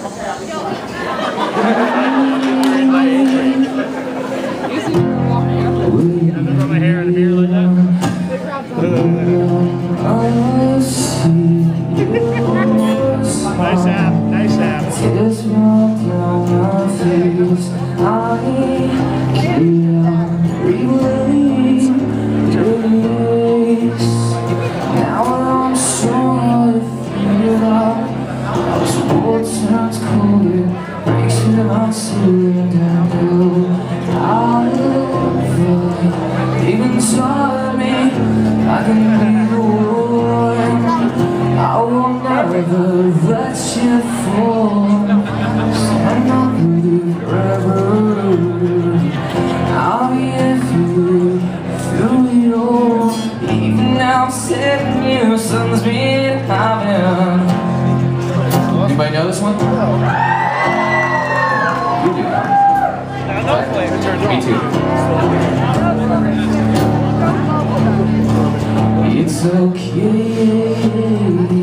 My hair in a mirror like that. Nice app, nice app. Tears roll down my face. I can't relate days. Now I'm strong, I figured out. This world turns colder, breaks me my ceiling down low. I feel like even taught me I can be the one. I will never let you fall. Stand up with you forever. I'll be here for you through it all. Even now I'm 7 years, something's been happening. Anybody know this one? You do. Me too. It's okay.